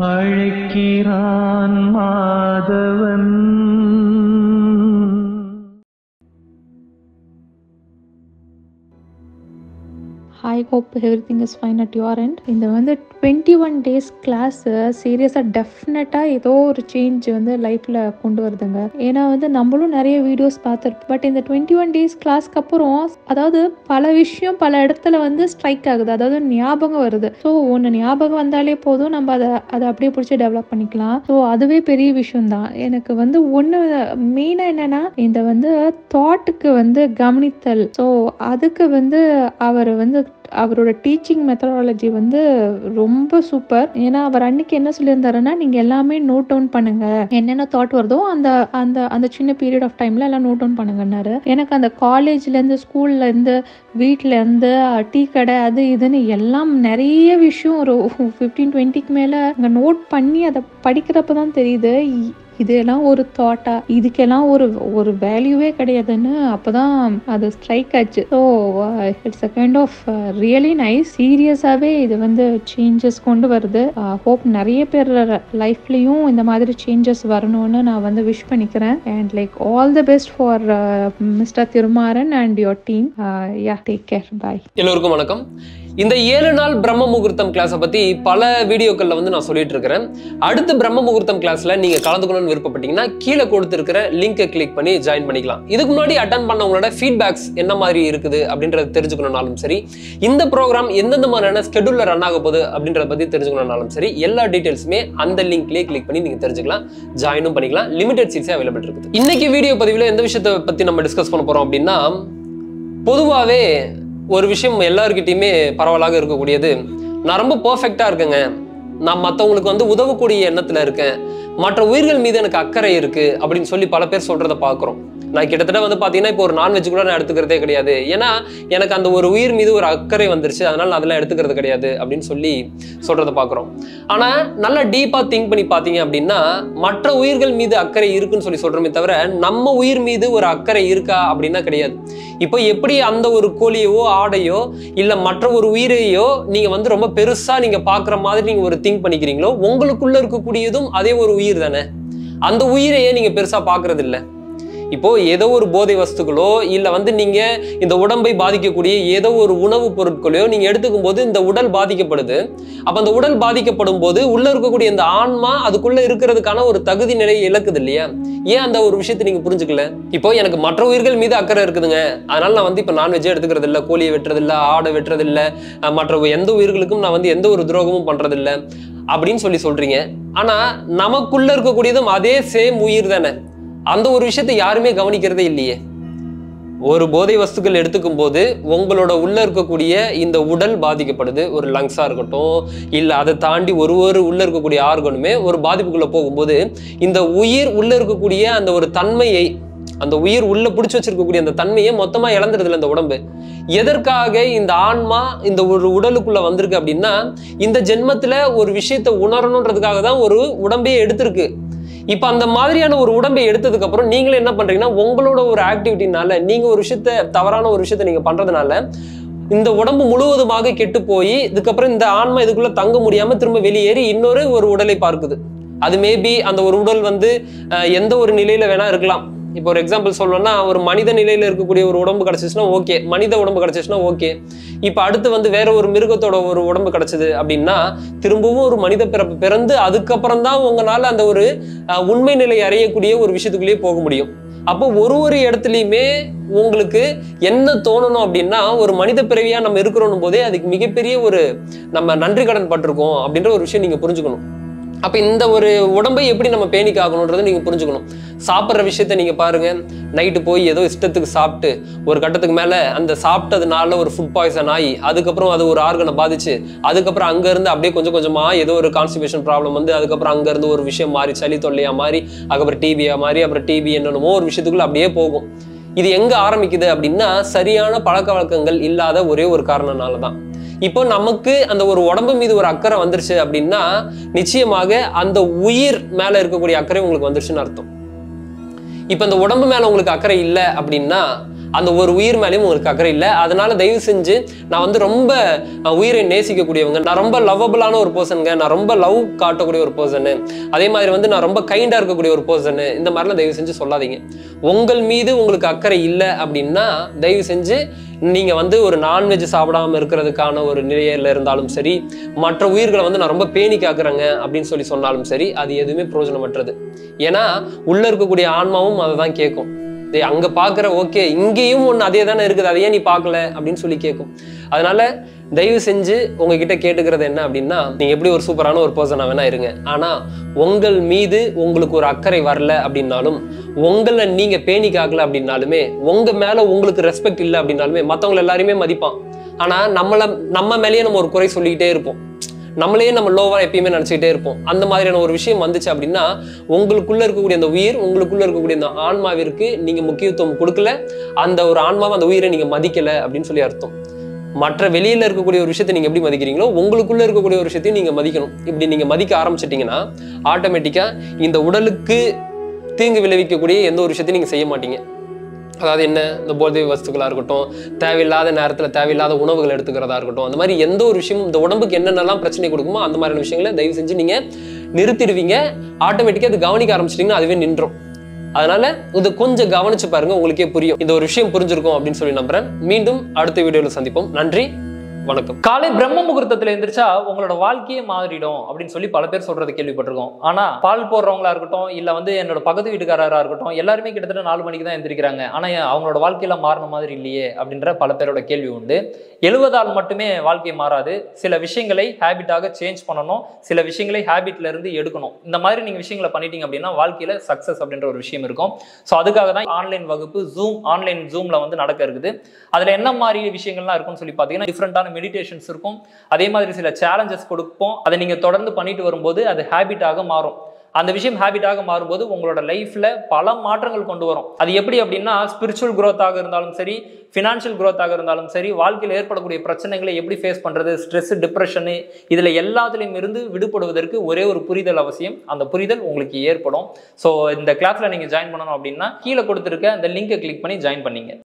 Azhaikkiran Madhavan. I hope everything is fine at your end. இந்த வந்து 21 days class சீரியஸாக டெஃபினட்டாக ஏதோ ஒரு சேஞ்ச் வந்து லைஃப்பில் கொண்டு வருதுங்க. ஏன்னா வந்து நம்மளும் நிறைய வீடியோஸ் பார்த்துருப்போம். பட் இந்த 21 days கிளாஸ்க்கு அப்புறம் அதாவது பல விஷயம் பல இடத்துல வந்து ஸ்ட்ரைக் ஆகுது, அதாவது ஞாபகம் வருது. ஸோ ஒன்று ஞாபகம் வந்தாலே போதும், நம்ம அதை அப்படியே பிடிச்சி டெவலப் பண்ணிக்கலாம். ஸோ அதுவே பெரிய விஷயம்தான். எனக்கு வந்து ஒன்று மெயினாக என்னென்னா இந்த வந்து தாட்டுக்கு வந்து கவனித்தல். ஸோ அதுக்கு வந்து அவர் வந்து அவரோட டீச்சிங் மெத்தடாலஜி வந்து ரொம்ப சூப்பர். ஏன்னா அவர் அன்னைக்கு என்ன சொல்லியிருந்தாருன்னா, நீங்க எல்லாமே நோட் டவுன் பண்ணுங்க, என்னென்ன தாட் வருதோ அந்த அந்த அந்த சின்ன பீரியட் ஆஃப் டைம்ல எல்லாம் நோட் டவுன் பண்ணுங்கன்னாரு. எனக்கு அந்த காலேஜ்ல இருந்து ஸ்கூல்ல இருந்து வீட்டுல இருந்து டீ கடை அது இதுன்னு எல்லாம் நிறைய விஷயம் ஒரு 15-20க்கு மேல அங்க நோட் பண்ணி அதை படிக்கிறப்பதான் தெரியுது இதெல்லாம் ஒரு தாட்டா, இதுக்கெல்லாம் ஒரு வேல்யூவே கிடையாதுன்னு அப்பதான் அது ஸ்ட்ரைக் ஆச்சு. So it's a kind of really nice. சீரியஸாவே இது வந்து சேஞ்சஸ் கொண்டு வருது. ஹோப் நிறைய பேர் லைஃப்லயும் இந்த மாதிரி சேஞ்சஸ் வரணும்னு நான் வந்து விஷ் பண்ணிக்கிறேன். And like all the best for mister Thirumaran and your team. Yeah, take care, bye. எல்லோருக்கும் வணக்கம். இந்த 7 நாள் பிரம்ம முகூர்த்தம் கிளாஸை பத்தி பல வீடியோக்கள்ல வந்து நான் சொல்லிட்டு இருக்கிறேன். அடுத்த பிரம்ம முகூர்த்தம் கிளாஸ்ல நீங்க கலந்துக்கணும்னு விருப்பப்பட்டீங்கன்னா கீழே கொடுத்திருக்கிற லிங்கை கிளிக் பண்ணி ஜாயின் பண்ணிக்கலாம். இதுக்கு முன்னாடி அட்டன் பண்ணவங்களோட ஃபீட்பேக்ஸ் என்ன மாதிரி இருக்குது அப்படின்றத தெரிஞ்சுக்கணும்னாலும் சரி, இந்த ப்ரோக்ராம் எந்தெந்த மாதிரியான ஸ்கெடியூல்ல ரன் ஆக போகுது அப்படின்றத பத்தி தெரிஞ்சுக்கணும்னாலும் சரி, எல்லா டீடைல்ஸுமே அந்த லிங்க்லயே கிளிக் பண்ணி நீங்க தெரிஞ்சுக்கலாம், ஜாயினும் பண்ணிக்கலாம். லிமிடெட் சீட்ஸே அவைலபிள் இருக்குது. இன்னைக்கு வீடியோ பதிவில் எந்த விஷயத்தை பத்தி நம்ம டிஸ்கஸ் பண்ண போறோம் அப்படின்னா, பொதுவாகவே ஒரு விஷயம் எல்லாருக்கிட்டையுமே பரவலாக இருக்கக்கூடியது, நான் ரொம்ப பர்ஃபெக்டா இருக்கேங்க, நான் மற்றவங்களுக்கு வந்து உதவக்கூடிய எண்ணத்துல இருக்கேன், மற்ற உயிர்கள் மீது எனக்கு அக்கறை இருக்கு அப்படின்னு சொல்லி பல பேர் சொல்றதை பார்க்குறோம். நான் கிட்டத்தட்ட வந்து பார்த்தீங்கன்னா இப்போ ஒரு நான்வெஜ் கூட நான் எடுத்துக்கிறதே கிடையாது, ஏன்னா எனக்கு அந்த ஒரு உயிர் மீது ஒரு அக்கறை வந்துருச்சு, அதனால நான் அதெல்லாம் எடுத்துக்கிறது கிடையாது அப்படின்னு சொல்லி சொல்றதை பார்க்குறோம். ஆனால் நல்லா டீப்பாக திங்க் பண்ணி பார்த்தீங்க அப்படின்னா, மற்ற உயிர்கள் மீது அக்கறை இருக்குன்னு சொல்லி சொல்றோமே தவிர நம்ம உயிர் மீது ஒரு அக்கறை இருக்கா அப்படின்னா கிடையாது. இப்போ எப்படி அந்த ஒரு கோழியோ ஆடையோ இல்லை மற்ற ஒரு உயிரையோ நீங்க வந்து ரொம்ப பெருசா நீங்க பார்க்குற மாதிரி நீங்க ஒரு திங்க் பண்ணிக்கிறீங்களோ, உங்களுக்குள்ள இருக்கக்கூடியதும் அதே ஒரு உயிர் தானே. அந்த உயிரையே நீங்க பெருசா பார்க்கறது இல்லை. இப்போ ஏதோ ஒரு போதை வஸ்துக்களோ இல்ல வந்து நீங்க இந்த உடம்பை பாதிக்கக்கூடிய ஏதோ ஒரு உணவுப் பொருட்களையோ நீங்க எடுத்துக்கும் போது இந்த உடல் பாதிக்கப்படுது. அப்ப அந்த உடல் பாதிக்கப்படும் போது உள்ள இருக்கக்கூடிய இந்த ஆன்மா அதுக்குள்ள இருக்கிறதுக்கான ஒரு தகுதி நிலையை இழக்குது இல்லையா? ஏன் அந்த ஒரு விஷயத்தை நீங்க புரிஞ்சுக்கல? இப்போ எனக்கு மற்ற உயிர்கள் மீது அக்கறை இருக்குதுங்க, அதனால நான் வந்து இப்ப நான்வெஜ் எடுத்துக்கிறது இல்லை, கோழியை வெட்டுறது இல்லை, ஆடை வெட்டுறது இல்லை, மற்ற எந்த உயிர்களுக்கும் நான் வந்து எந்த ஒரு துரோகமும் பண்றது இல்லை அப்படின்னு சொல்றீங்க. ஆனா நமக்குள்ள இருக்கக்கூடியதும் அதே சேம் உயிர் தானே. அந்த ஒரு விஷயத்தை யாருமே கவனிக்கிறதே இல்லையே. ஒரு போதை வஸ்துக்கள் எடுத்துக்கும் போது உங்களோட உள்ள இருக்கக்கூடிய இந்த உடல் பாதிக்கப்படுது. ஒரு லங்ஸா இருக்கட்டும் இல்ல அதை தாண்டி ஒரு உள்ள இருக்கக்கூடிய ஆர்கனுமே ஒரு பாதிப்புக்குள்ள போகும்போது இந்த உயிர் உள்ள இருக்கக்கூடிய அந்த ஒரு தன்மையை, அந்த உயிர் உள்ள பிடிச்சு வச்சிருக்கக்கூடிய அந்த தன்மையை மொத்தமா இழந்துருதுல இந்த உடம்பு. எதற்காக இந்த ஆன்மா இந்த ஒரு உடலுக்குள்ள வந்திருக்கு அப்படின்னா, இந்த ஜென்மத்துல ஒரு விஷயத்தை உணரணுன்றதுக்காக தான் ஒரு உடம்பையே எடுத்திருக்கு. இப்ப அந்த மாதிரியான ஒரு உடம்பை எடுத்ததுக்கு அப்புறம் நீங்களே என்ன பண்றீங்கன்னா, உங்களோட ஒரு ஆக்டிவிட்டினால நீங்க ஒரு விஷயத்த தவறான ஒரு விஷயத்த நீங்க பண்றதுனால இந்த உடம்பு முழுவதுமாக கெட்டு போய் இதுக்கப்புறம் இந்த ஆன்மா இதுக்குள்ள தங்க முடியாம திரும்ப வெளியேறி இன்னொரு ஒரு உடலை பார்க்குது. அது மேபி அந்த ஒரு உடல் வந்து எந்த ஒரு நிலையில வேணா இருக்கலாம். இப்போ ஒரு எக்ஸாம்பிள் சொல்லணும்னா, ஒரு மனித நிலையில இருக்கக்கூடிய ஒரு உடம்பு கிடைச்சிச்சுன்னா ஓகே, மனித உடம்பு கிடைச்சிச்சுன்னா ஓகே. இப்ப அடுத்து வந்து வேற ஒரு மிருகத்தோட ஒரு உடம்பு கிடைச்சது அப்படின்னா திரும்பவும் ஒரு மனித பிறப்பு பிறந்து அதுக்கப்புறம் தான் உங்களால அந்த ஒரு உண்மை நிலை அறியக்கூடிய ஒரு விஷயத்துக்குள்ளேயே போக முடியும். அப்போ ஒரு இடத்துலையுமே உங்களுக்கு என்ன தோணணும் அப்படின்னா, ஒரு மனித பிறவியா நம்ம இருக்கிறோம் போதே அதுக்கு மிகப்பெரிய ஒரு நம்ம நன்றி கடன் பட்டிருக்கோம் அப்படின்ற ஒரு விஷயம் நீங்க புரிஞ்சுக்கணும். அப்ப இந்த ஒரு உடம்பை எப்படி நம்ம பேணிக்காகணும்ன்றதை நீங்க புரிஞ்சுக்கணும். சாப்பிட்ற விஷயத்த நீங்க பாருங்க, நைட்டு போய் ஏதோ இஷ்டத்துக்கு சாப்பிட்டு ஒரு கட்டத்துக்கு மேல அந்த சாப்பிட்டதுனால ஒரு ஃபுட் பாய்சன் ஆகி அதுக்கப்புறம் அது ஒரு ஆர்கனை பாதிச்சு அதுக்கப்புறம் அங்க இருந்து அப்படியே கொஞ்சம் கொஞ்சமா ஏதோ ஒரு கான்ஸ்டிபேஷன் ப்ராப்ளம் வந்து அதுக்கப்புறம் அங்க இருந்து ஒரு விஷயம் மாறி சளி தொல்லையா மாறி அதுக்கப்புறம் டிபியா மாறி அப்புறம் டிபி என்னென்னமோ ஒரு விஷயத்துக்குள்ள அப்படியே போகும். இது எங்க ஆரம்பிக்குது அப்படின்னா, சரியான பழக்க வழக்கங்கள் இல்லாத ஒரே ஒரு காரணனாலதான். இப்போ நமக்கு அந்த ஒரு உடம்பு மீது ஒரு அக்கறை வந்துருச்சு அப்படின்னா நிச்சயமாக அந்த உயிர் மேல இருக்கக்கூடிய அக்கறை உங்களுக்கு வந்துருச்சுன்னு அர்த்தம். இப்ப அந்த உடம்பு மேல உங்களுக்கு அக்கறை இல்லை அப்படின்னா அந்த ஒரு உயிர் மேலேயும் உங்களுக்கு அக்கறை இல்லை. அதனால தயவு செஞ்சு நான் வந்து ரொம்ப உயிரை நேசிக்கக்கூடியவங்க, நான் ரொம்ப லவ்வபிளான ஒரு பர்சனுங்க, நான் ரொம்ப லவ் காட்டக்கூடிய ஒரு பர்சனு, அதே மாதிரி வந்து நான் ரொம்ப கைண்டா இருக்கக்கூடிய ஒரு பர்சனு, இந்த மாதிரிலாம் தயவு செஞ்சு சொல்லாதீங்க. உங்கள் மீது உங்களுக்கு அக்கறை இல்லை அப்படின்னா தயவு செஞ்சு நீங்க வந்து ஒரு நான்வெஜ் சாப்பிடாம இருக்கிறதுக்கான ஒரு நிலையில இருந்தாலும் சரி, மற்ற உயிர்களை வந்து நான் ரொம்ப பேணி காக்குறேங்க அப்படின்னு சொல்லி சொன்னாலும் சரி, அது எதுவுமே பிரயோஜனமற்றது. ஏன்னா உள்ள இருக்கக்கூடிய ஆன்மாவும் அதை தான் கேட்கும். அங்க பாக்குற ஓகே இங்கேயும் ஒண்ணு அதே தானே இருக்குது, அதையே நீ பார்க்கல அப்படின்னு சொல்லி கேட்கும். அதனால தயவு செஞ்சு உங்ககிட்ட கேட்டுக்கிறது என்ன அப்படின்னா, நீங்க எப்படி ஒரு சூப்பரான ஒரு பர்சனா வேணா இருங்க, ஆனா உங்கள் மீது உங்களுக்கு ஒரு அக்கறை வரல அப்படின்னாலும், உங்களை நீங்க பேணி காக்கல அப்படின்னாலுமே, உங்க மேல உங்களுக்கு ரெஸ்பெக்ட் இல்லை அப்படின்னாலுமே மத்தவங்களை எல்லாருமே மதிப்பான். ஆனா நம்ம மேலேயே நம்ம ஒரு குறை சொல்லிக்கிட்டே இருப்போம், நம்மளே நம்ம லோவா எப்பயுமே நினைச்சுக்கிட்டே இருப்போம். அந்த மாதிரியான ஒரு விஷயம் வந்துச்சு அப்படின்னா உங்களுக்குள்ள இருக்கக்கூடிய அந்த உயிர், உங்களுக்குள்ள இருக்கக்கூடிய அந்த ஆன்மாவிற்கு நீங்க முக்கியத்துவம் கொடுக்கல, அந்த ஒரு ஆன்மாவை அந்த உயிரை நீங்க மதிக்கல அப்படின்னு சொல்லி அர்த்தம். மற்ற வெளியில இருக்கக்கூடிய ஒரு விஷயத்தை நீங்க எப்படி மதிக்கிறீங்களோ உங்களுக்குள்ள இருக்கக்கூடிய ஒரு விஷயத்தையும் நீங்க மதிக்கணும். இப்படி நீங்க மதிக்க ஆரம்பிச்சிட்டீங்கன்னா ஆட்டோமேட்டிக்கா இந்த உடலுக்கு தீங்கு விளைவிக்கக்கூடிய எந்த ஒரு விஷயத்தையும் நீங்க செய்ய மாட்டீங்க. அதாவது என்ன, இந்த போதை வஸ்துக்களா இருக்கட்டும், தேவையில்லாத நேரத்துல தேவையில்லாத உணவுகள் எடுத்துக்கிறதா இருக்கட்டும், அந்த மாதிரி எந்த ஒரு விஷயமும் இந்த உடம்புக்கு என்னென்னலாம் பிரச்சனை கொடுக்குமோ அந்த மாதிரியான விஷயங்களை தயவு செஞ்சு நீங்க நிறுத்திடுவீங்க. ஆட்டோமேட்டிக்கா அது கவனிக்க ஆரம்பிச்சிட்டீங்கன்னா அதுவே நின்றும். அதனால இது கொஞ்சம் கவனிச்சு பாருங்க, உங்களுக்கே புரியும். இந்த ஒரு விஷயம் புரிஞ்சிருக்கும் அப்படின்னு சொல்லி நம்புறேன். மீண்டும் அடுத்த வீடியோல சந்திப்போம். நன்றி, வணக்கம். காலை பிரம்ம முகூர்த்தத்துல எந்திரிச்சா உங்களோட வாழ்க்கையே மாறிடும் அப்படின்னு சொல்லி பல பேர் சொல்றது கேள்விப்பட்டிருக்கோம். ஆனா பால் போடுறவங்களா இருக்கட்டும், இல்ல வந்து என்னோட பக்கத்து வீட்டுக்காரரா இருக்கட்டும், எல்லாருமே கிட்டத்தட்ட 4 மணிக்கு தான் எந்திரிக்கிறாங்க. ஆனா அவங்களோட வாழ்க்கையில மாறின மாதிரி இல்லையே அப்படின்ற பல பேரோட கேள்வி உண்டு. 70ஆல் மட்டுமே வாழ்க்கை மாறாது. சில விஷயங்களை ஹேபிட்டாக சேஞ்ச் பண்ணணும், சில விஷயங்களை ஹேபிட்ல இருந்து எடுக்கணும். இந்த மாதிரி நீங்க விஷயங்களை பண்ணிட்டீங்க அப்படின்னா வாழ்க்கையில சக்சஸ் அப்படின்ற ஒரு விஷயம் இருக்கும். ஸோ அதுக்காக தான் ஆன்லைன் வகுப்பு ஆன்லைன் ஜூம்ல வந்து நடக்க இருக்குது. அதுல என்ன மாதிரி விஷயங்கள்லாம் இருக்கும்னு சொல்லி பார்த்தீங்கன்னா, டிஃப்ரெண்டான மெடிடேஷன்ஸ் இருக்கும், அதே மாதிரி சில சேலஞ்சஸ் கொடுப்போம். அதை நீங்க தொடர்ந்து பண்ணிட்டு வரும்போது அது ஹேபிட்டாக மாறும். அந்த விஷயம் ஹேபிட்டாக மாறும்போது உங்களோட லைஃப்ல பல மாற்றங்கள் கொண்டு வரும். அது எப்படி அப்படின்னா, ஸ்பிரிச்சுவல் குரோத்தாக இருந்தாலும் சரி, ஃபினான்ஷியல் குரோத்தாக இருந்தாலும் சரி, வாழ்க்கையில் ஏற்படக்கூடிய பிரச்சனைகளை எப்படி ஃபேஸ் பண்றது, ஸ்ட்ரெஸ், டிப்ரெஷனு, இதுல எல்லாத்துலயும் இருந்து விடுபடுவதற்கு ஒரே ஒரு புரிதல் அவசியம். அந்த புரிதல் உங்களுக்கு ஏற்படும். ஸோ இந்த கிளாஸ்ல நீங்க ஜாயின் பண்ணணும் அப்படின்னா கீழே கொடுத்துருக்க அந்த லிங்கை கிளிக் பண்ணி ஜாயின் பண்ணீங்க.